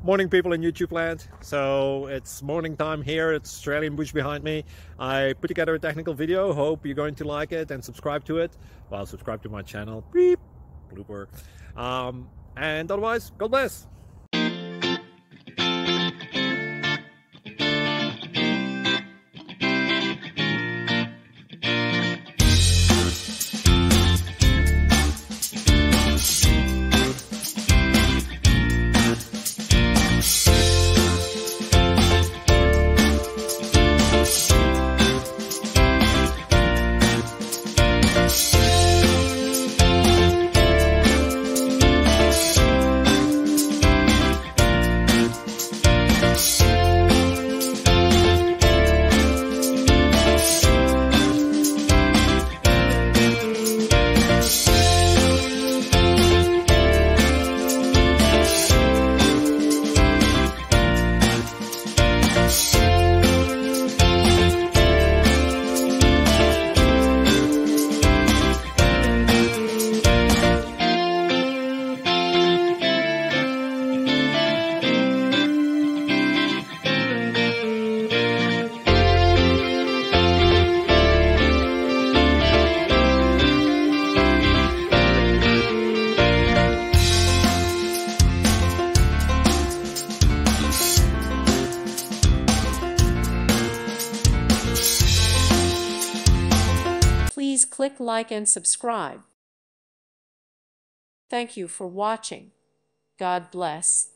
Morning, people in YouTube land. So it's morning time here. It's Australian bush behind me. I put together a technical video. Hope you're going to like it and subscribe to it. Well, subscribe to my channel. Beep, blooper. And otherwise, God bless. Please click like and subscribe. Thank you for watching. God bless.